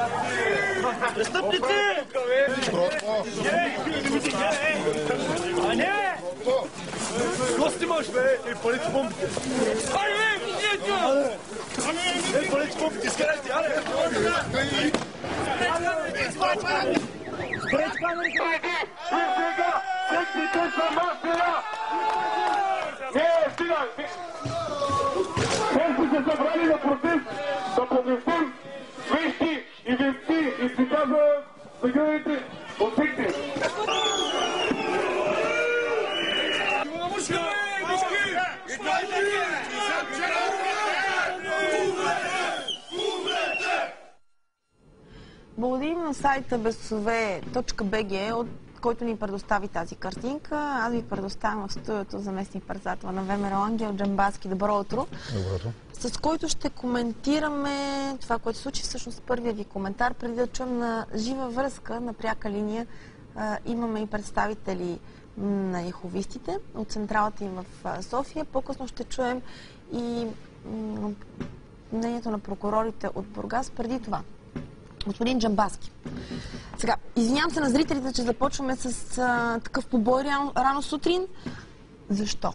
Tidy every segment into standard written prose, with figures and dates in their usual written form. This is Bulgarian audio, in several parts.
Престъпници! А не! Гости можеш, бе! Палете бомбите! Палете бомбите! Изкарайте, аре! Спрете камерите! Секциите са мафия! Не, стига! Те са се събрали на протест да поместим свещи и венци и цвета за градите от секция. Благодарим на сайта besove.bg, от който ни предостави тази картинка. Аз ви предоставям в студиото заместник-председател на ВМРО Ангел Джамбазки. Добро утро. Добро утро. С който ще коментираме това, което се случи. Всъщност първия ви коментар, преди да чуем на жива връзка, на пряка линия. Имаме и представители на яховистите от централата им в София. По-късно ще чуем и мнението на прокурорите от Бургас. Преди това, господин Джамбазки. Сега, извинявам се на зрителите, че започваме с такъв побой рано сутрин. Защо?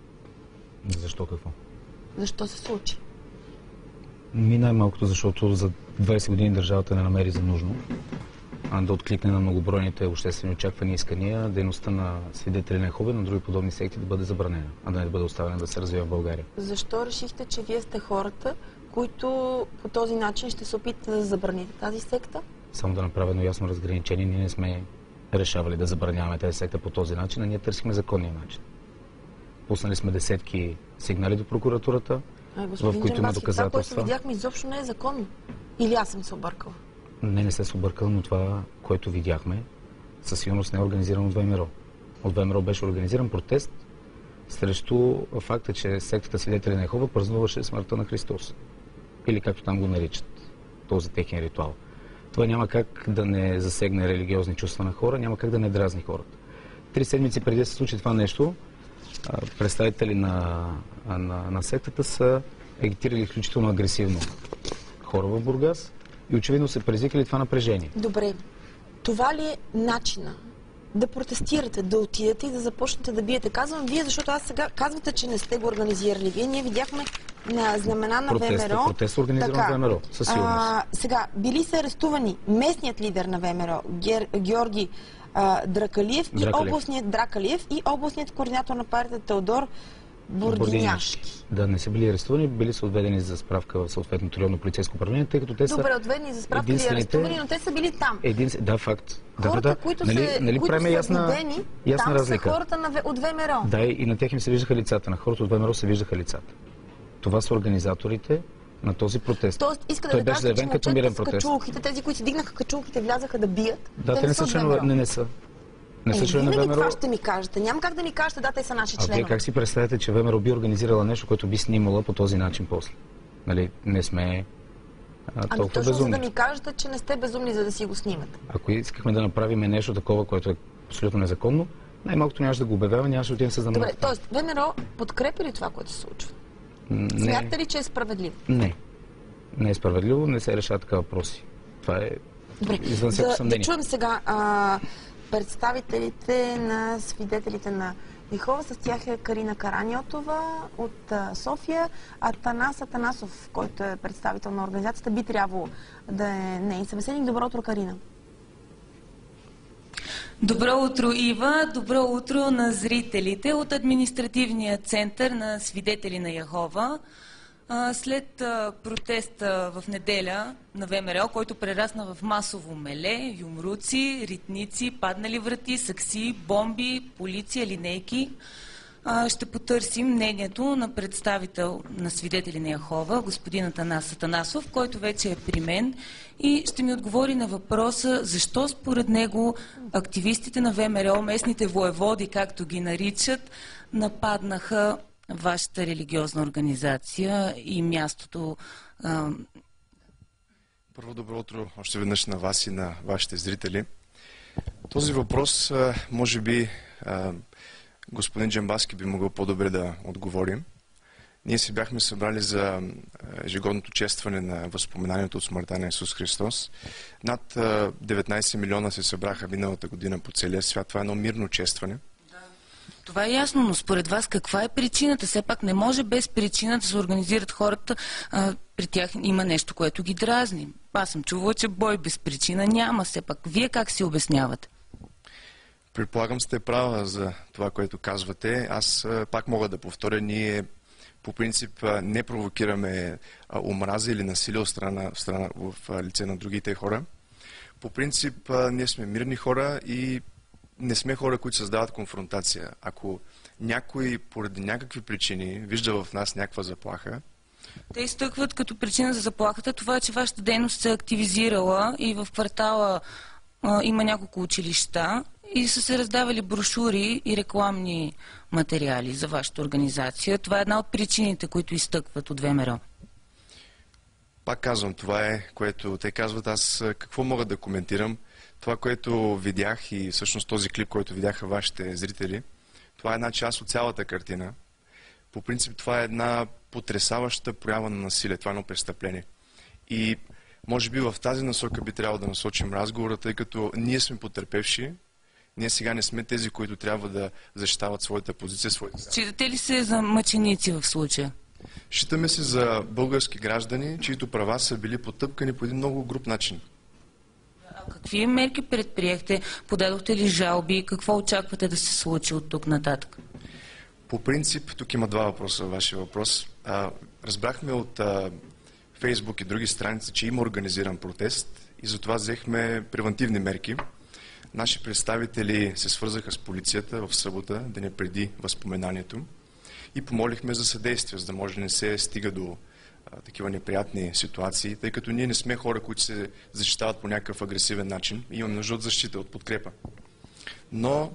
Защо какво? Защо се случи? Най-малкото, защото за 20 години държавата не намери за нужно да откликне на многобройните обществени очаквания и искания, дейността на свидетели на Йехова и на други подобни секти да бъде забранена, а да не бъде оставена да се развива в България. Защо решихте, че вие сте хората, които по този начин ще се опитате да забраните тази секта? Само да направя едно ясно разграничение. Ние не сме решавали да забраняваме тази секта по този начин, а ние търсихме законния начин. Пуснали сме десетки сигнали до прокуратурата, в които има доказателства. Това, което видяхме, изобщо не е законно. Или аз съм се объркала? Не се объркала, но това, което видяхме, със сигурност не е организирано от ВМРО. От ВМРО беше организиран протест срещу факта, че сектата Свидетели на Йехова празнуваше смъртта на Христос. Или както там го наричат, този техен ритуал. Това няма как да не засегне религиозни чувства на хора, няма как да не дразни хората. 3 седмици преди да се случи това нещо, представители на сектата са агитирали изключително агресивно хора в Бургас и очевидно са предизвикали това напрежение. Добре. Това ли е начина да протестирате, да отидете и да започнете да биете? Казвам вие, защото аз сега казвате, че не сте го организирали. Вие ние видяхме на знамена на ВМРО. Протест организиран от ВМРО, със сигурност. Сега, били са арестувани местният лидер на ВМРО, Георги Дракалиев и областният координатор на партията Теодор Бординяшки. Да, не са били арестувани, били са отведени за справка в съответното районно полицейско управление, тъй като те са... Добре, отведени за справка или арестувани, но те са били там. Да, факт. Хората, които са видени, там разлика. Са хората от ВМРО. Да, и на тях им се виждаха лицата. На хората от ВМРО се виждаха лицата. Това са организаторите на този протест. Тоест, искате да кажете, че момчета с качулките, тези, които си дигнаха качулките, влязаха да бият, да, те не са членове, не са. Не са членове на ВМРО. Това ще ми кажете. Няма как да ми кажете, да, те са наши членове. А вие как си представяте, че ВМРО би организирала нещо, което би снимала по този начин после? Нали, не сме толкова безумни. За да ми кажете, че не сте безумни, за да си го снимате. Ако искахме да направим нещо такова, което е абсолютно незаконно, най-малкото нямаше да го обявява, нямаше да отидем с Добре, т.е. ВМРО подкрепи ли това, което се случва? Смятате ли, че е справедливо? Не. Не е справедливо, не се решават така въпроси. Това е извън всяко съмнение. Да чуем сега представителите на свидетелите на Йехова. С тях е Карина Караниотова от София, Атанас Атанасов, който е представител на организацията, би трябвало да е неин събеседник. Добро утро, Карина. Добро утро, Ива. Добро утро на зрителите от административния център на Свидетели на Йехова. След протеста в неделя на ВМРО, който прерасна в масово меле, юмруци, ритници, паднали врати, сакси, бомби, полиция, линейки, ще потърсим мнението на представител на Свидетели на Йехова, господин Атанас Атанасов, който вече е при мен и ще ми отговори на въпроса защо според него активистите на ВМРО, местните воеводи, както ги наричат, нападнаха вашата религиозна организация и мястото. Първо, добро утро още веднъж на вас и на вашите зрители. Този въпрос, може би, господин Джамбазки би могъл по-добре да отговорим. Ние се бяхме събрали за ежегодното честване на възпоменанието от смъртта на Исус Христос. Над 19 милиона се събраха миналата година по целия свят. Това е едно мирно честване. Това е ясно, но според вас каква е причината? Все пак не може без причина да се организират хората. При тях има нещо, което ги дразни. Аз съм чувала, че бой без причина няма. Все пак вие как си обяснявате? Предполагам, сте права за това, което казвате. Аз пак мога да повторя, ние по принцип не провокираме омраза или насилие в лице на другите хора. По принцип ние сме мирни хора и не сме хора, които създават конфронтация. Ако някой поради някакви причини вижда в нас някаква заплаха. Те изтъкват като причина за заплахата това, че вашата дейност се е активизирала и в квартала има няколко училища и са се раздавали брошури и рекламни материали за вашата организация. Това е една от причините, които изтъкват от ВМРО. Пак казвам, това е, което те казват. Аз какво мога да коментирам? Това, което видях и всъщност този клип, който видяха вашите зрители, това е една част от цялата картина. По принцип това е една потресаваща проява на насилие. Това е едно престъпление. И може би в тази насока би трябвало да насочим разговора, тъй като ние сме потърпевши. Ние сега не сме тези, които трябва да защитават своята позиция, своите... Считате ли се за мъченици в случая? Считаме се за български граждани, чието права са били потъпкани по един много груб начин. Какви мерки предприехте? Подадохте ли жалби? Какво очаквате да се случи от тук нататък? По принцип, тук има два въпроса във вашия въпрос. Разбрахме от Фейсбук и други страници, че има организиран протест и затова взехме превантивни мерки. Наши представители се свързаха с полицията в събота, деня преди възпоменанието, и помолихме за съдействие, за да може да не се стига до такива неприятни ситуации, тъй като ние не сме хора, които се защитават по някакъв агресивен начин. Имаме нужда от защита, от подкрепа. Но,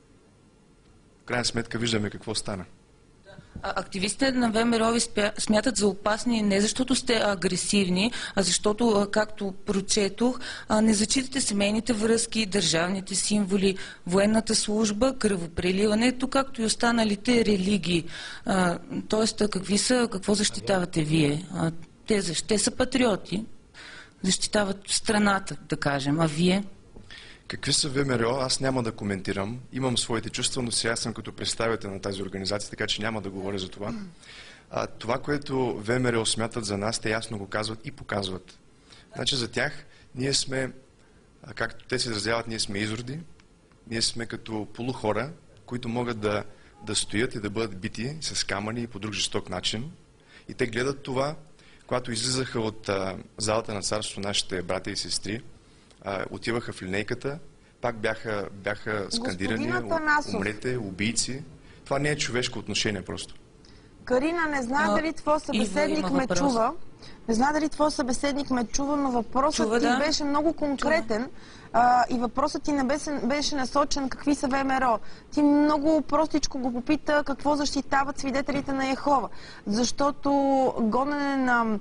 в крайна сметка, виждаме какво стана. Активистите на ВМРО ви смятат за опасни не защото сте агресивни, а защото, както прочетох, не зачитате семейните връзки, държавните символи, военната служба, кръвопреливането, както и останалите религии. Тоест, какво защитавате вие? Те са патриоти, защитават страната, да кажем, а вие? Какви са ВМРО, аз няма да коментирам. Имам своите чувства, но сега съм като представител на тази организация, така че няма да говоря за това. Това, което ВМРО смятат за нас, те ясно го казват и показват. Значи за тях ние сме, както те се изразяват, ние сме изроди, ние сме като полухора, които могат да стоят и да бъдат бити с камъни и по друг жесток начин. И те гледат това, когато излизаха от залата на царство нашите брати и сестри, отиваха в линейката, пак бяха скандирани, умрете, убийци. Това не е човешко отношение просто. Карина, не знае дали твой събеседник ме чува. Не знае дали твой събеседник ме чува, но въпросът ти беше много конкретен и въпросът ти не беше насочен какви са ВМРО. Ти много простичко го попита какво защитават свидетелите на Йехова. Защото гонене на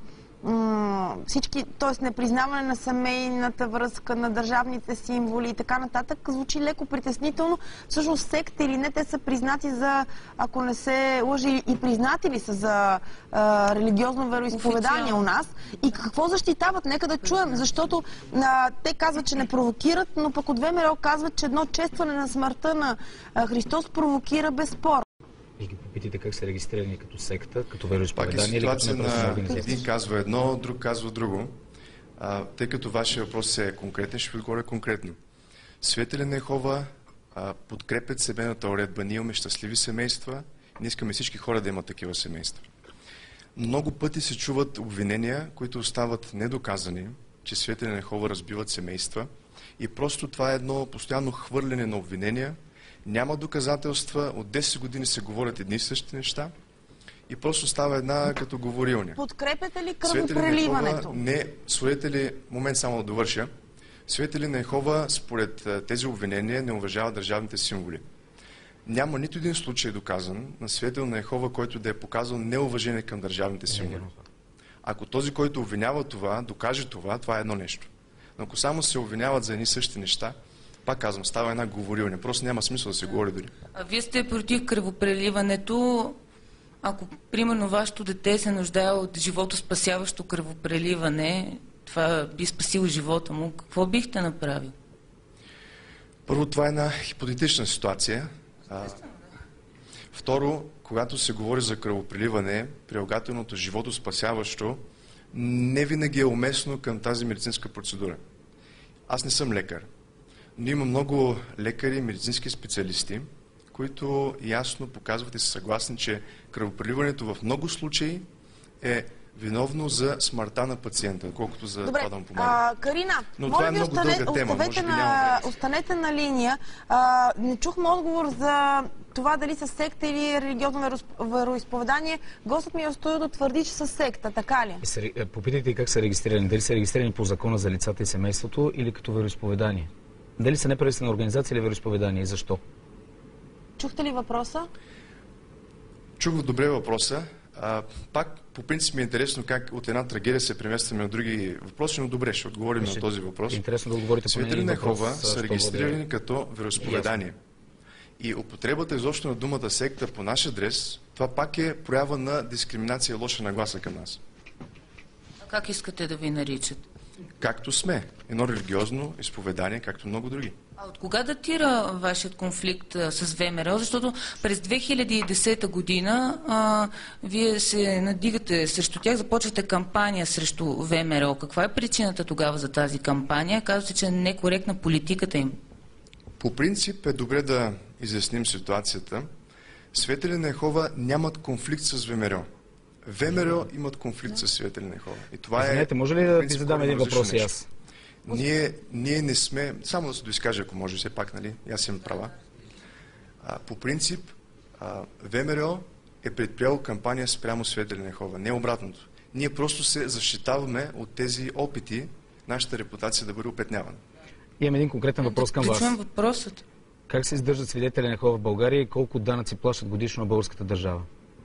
всички, т.е. непризнаване на семейната връзка, на държавните символи и така нататък, звучи леко притеснително. Всъщност секта или не, те са признати за, ако не се лъжи, и признати ли са за религиозно вероизповедание у нас. И какво защитават? Нека да чуем, защото те казват, че не провокират, но пък от ВМРО казват, че едно честване на смъртта на Христос провокира безспор. И ги попитате как са регистрирани като секта, като вероизповедание или като неправителствена организация. Един казва едно, друг казва друго. Тъй като вашия въпрос е конкретен, ще ви отговоря конкретно. Свидетели на Йехова подкрепят семейната уредба. Ние имаме щастливи семейства. Ние искаме всички хора да имат такива семейства. Много пъти се чуват обвинения, които остават недоказани, че свидетели на Йехова разбиват семейства. И просто това е едно постоянно хвърляне на обвинения. Няма доказателства, от 10 години се говорят едни и същи неща и просто става една като говорилня. Подкрепяте ли кръвопреливането? Не, свидетели, момент само да довърша, свидетели на Йехова според тези обвинения не уважават държавните символи. Няма нито един случай доказан на свидетел на Йехова, който да е показал неуважение към държавните символи. Ако този, който обвинява това, докаже това, това е едно нещо. Но ако само се обвиняват за едни същи неща, пак казвам, става една говорилня. Просто няма смисъл да се говори дори. А вие сте против кръвопреливането Ако, примерно, вашето дете се нуждае от животоспасяващо кръвопреливане, това би спасило живота му, какво бихте направил? Първо, това е една хипотетична ситуация. Второ, когато се говори за кръвопреливане, прилагателното животоспасяващо не винаги е уместно към тази медицинска процедура. Аз не съм лекар, но има много лекари, медицински специалисти, които ясно показват и са съгласни, че кръвопреливането в много случаи е виновно за смъртта на пациента, колкото за това да му помага. Карина, но това е много дълга тема. Останете на линия. Не чухме отговор за това дали са секта или религиозно вероизповедание. Гостът ми от студиото твърди, че са секта, така ли? Попитайте как са регистрирани. Дали са регистрирани по закона за лицата и семейството или като вероизповедание? Дали са неправителствена организация или вероизповедание и защо? Чухте ли въпроса? Чух добре въпроса. Пак по принцип ми е интересно как от една трагедия се преместваме от други въпроси, но добре, ще отговорим на този въпрос. Интересно да отговорите по Светели на Йехова са регистрирани като вероизповедание. И употребата изобщо на думата секта по наш адрес, това пак е проява на дискриминация и лоша нагласа към нас. А как искате да ви наричат? Както сме. Едно религиозно изповедание, както много други. А от кога датира вашият конфликт с ВМРО? Защото през 2010 година вие се надигате срещу тях, започвате кампания срещу ВМРО. Каква е причината тогава за тази кампания? Казвате, че е некоректна политиката им. По принцип е добре да изясним ситуацията. Светели на Йехова нямат конфликт с ВМРО. ВМРО имат конфликт с Светели на Йехова. И това Извинете, може ли да ви задам един въпрос и аз? Ние не сме... Само да се доизкажа, ако може, все пак, нали? Аз имам права. По принцип, ВМРО е предприело кампания спрямо Светели на Йехова. Не обратното. Ние просто се защитаваме от тези опити, нашата репутация да бъде опетнявана. Имам един конкретен въпрос към вас. Чуем въпросът. Как се издържат свидетели на Йехова в България и колко данъци плащат годишно на българската държава?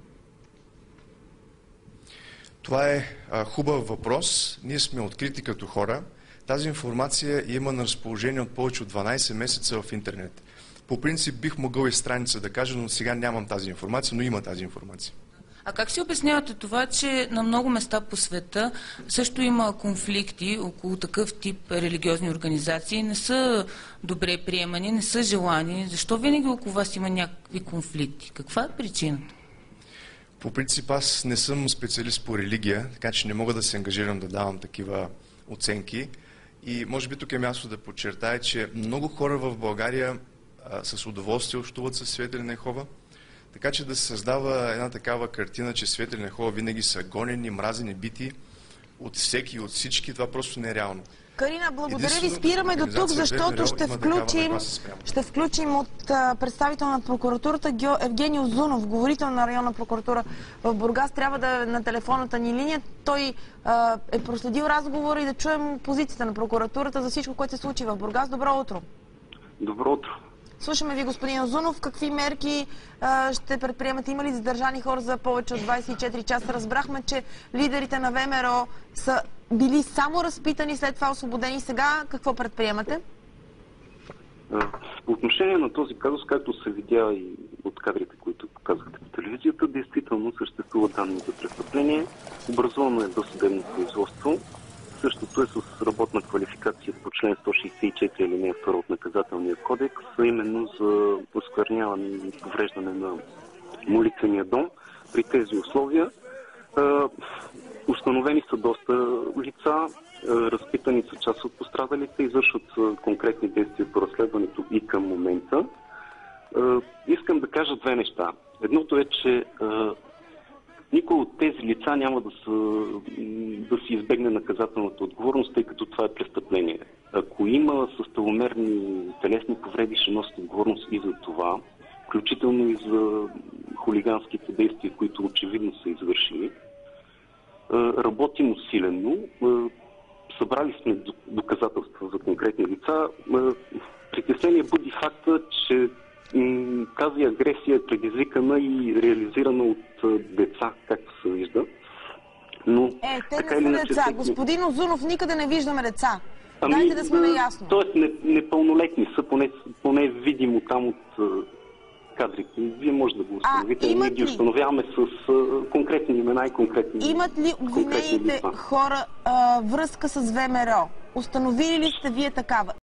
Това е хубав въпрос. Ние сме открити като хора. Тази информация има на разположение от повече от 12 месеца в интернет. По принцип бих могъл и страница да кажа, но сега нямам тази информация, но има тази информация. А как си обяснявате това, че на много места по света също има конфликти около такъв тип религиозни организации, не са добре приемани, не са желани? Защо винаги около вас има някакви конфликти? Каква е причината? По принцип аз не съм специалист по религия, така че не мога да се ангажирам да давам такива оценки. И може би тук е място да подчертая, че много хора в България с удоволствие общуват с Светели на Йехова, така че да се създава една такава картина, че Светели на Йехова винаги са гонени, мразени, бити от всеки и от всички, това просто не е реално. Карина, благодаря ви. Спираме до тук, защото ще включим от представител на прокуратурата Евгений Озунов, говорител на районна прокуратура в Бургас. Трябва да е на телефонната ни линия. Той е проследил разговора и да чуем позицията на прокуратурата за всичко, което се случи в Бургас. Добро утро! Добро утро! Слушаме ви, господин Озунов. Какви мерки ще предприемате? Има ли задържани хора за повече от 24 часа? Разбрахме, че лидерите на ВМРО са били само разпитани, след това освободени. Сега какво предприемате? По отношение на този казус, както се видя и от кадрите, които показахте по телевизията, действително съществува данни за престъпление. Образувано е досъдебно производство. Същото е с работна квалификация по член 164 алинея 2 от наказателния кодекс, а именно за оскверняване и повреждане на молитвения дом. При тези условия установени са доста лица, разпитани са част от пострадалите, извършват конкретни действия по разследването и към момента. Искам да кажа две неща. Едното е, че никой от тези лица няма да си избегне наказателната отговорност, тъй като това е престъпление. Ако има съставомерни телесни повреди, ще носят отговорност и за това, включително и за хулиганските действия, които очевидно са извършили. Работим усилено. Събрали сме доказателства за конкретни лица. Притеснение буди факта, че тази агресия е предизвикана и реализирана от деца, както се вижда. Но, те не са деца. Господин Озунов, никъде не виждаме деца. Дайте да сме наясно. Тоест непълнолетни са, поне видимо там от кадрите. Вие може да го установите. Ние ги ли? установяваме с конкретни имена и конкретни Имат ли обвинените хора връзка с ВМРО? Установили ли сте вие такава?